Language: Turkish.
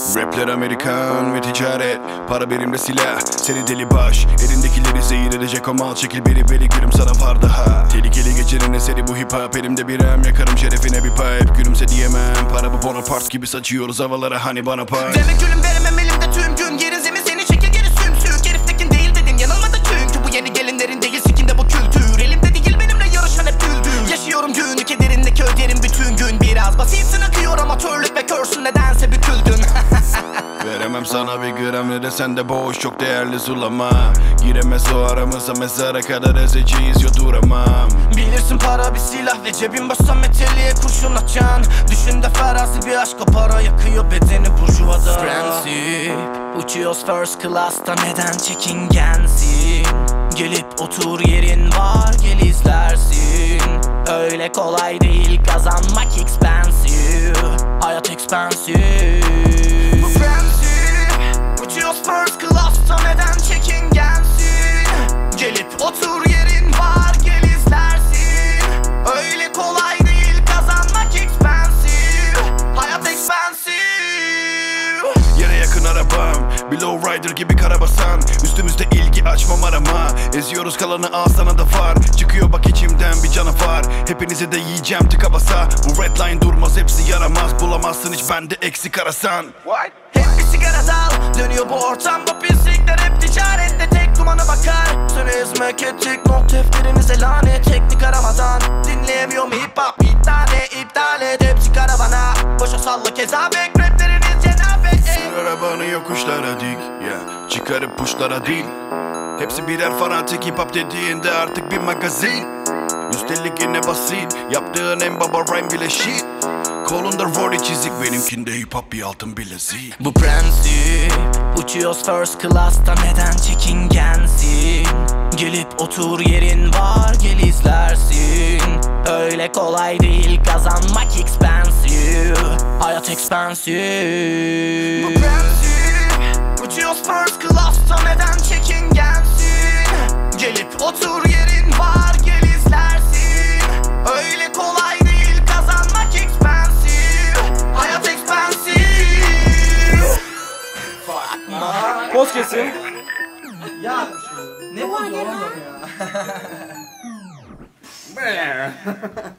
Rapler Amerikan ve ticaret, para benimle silah, seni deli baş. Elindekileri zehir edecek o mal, çekil beri beri gülüm sana var daha. Tehlikeli gecenin eseri bu hip hop, elimde bir em, yakarım şerefine bir pipe. Gülümse diyemem, para bu Bonaparte gibi saçıyoruz havalara, hani bana pay. Deme gülüm veremem elimde tüm gün, yerin zemin seni çekil geri sümsük. Herif tekin değil dedin, yanılmadı çünkü bu yeni gelinlerin değil sikinde bu kültür. Elimde değil benimle yarışan hep güldür. Yaşıyorum günü kederinde köyderim bütün gün. Biraz basitsin akıyor amatörlük ve körsün, nedense büküldün. Veremem sana bir gram, ne de sende boş, çok değerli zulama. Giremez o aramıza, mezara kadar ezeceğiz, yo duramam. Bilirsin para bir silah ve cebin boşsa meteliğe kurşun açan. Düşün de farazi bir aşk, o para yakıyor bedeni burjuvada. Prensip, uçuyoruz first class'ta, neden çekingensin? Gelip otur, yerin var, gel izlersin. Öyle kolay değil kazanmak expensive. Hayat expensive. Bu prensip, uçuyoruz first class'ta, neden çekingensin? Gelip otur, yerin var, gel izlersin. Öyle kolay değil kazanmak expensive. Hayat expensive. Yere yakın arabam, bir lowrider gibi karabasan. Üstümüzde ilgi açmam arama, eziyoruz kalanı al sana da var. Çıkıyor bak içimden bir canavar, hepinize de yiyeceğim tıka basa. Bu redline durmaz, hepsi yaramaz, bulamazsın hiç bende eksik arasan. Hep bir sigara dal, dönüyor bu ortam, bu pislikler hep ticarette tek dumana bakar. Seni ezmek ettik, not defterinize lanet, teknik aramadan. Dinleyemiyorum hip hop, iptal et, hepsi karavana. Boşa salla kezabek, rapleriniz cenabet. Sür arabanı yokuşlara dik, yeah. Çıkarıp puşlara değil. Hepsi birer fanatik, hip hop dediğinde artık bir magazin. Üstelik yine basit, yaptığın en baba rhyme bile shit. Kolunda Rory çizik, benimkinde hip hop bir altın bilezik. Bu prensip, uçuyoruz first class'ta, neden çekingensin? Gelip otur, yerin var, gel izlersin. Öyle kolay değil kazanmak expensive. Hayat expensive. Bu prensip, uçuyoruz first class'ta, neden çekingensin? Gelip otur, yerin var, gel izlersin. Öyle kolay değil kazanmak expensive. Hayat expensive. Poz kesin. Ya ne bu oğlum ya?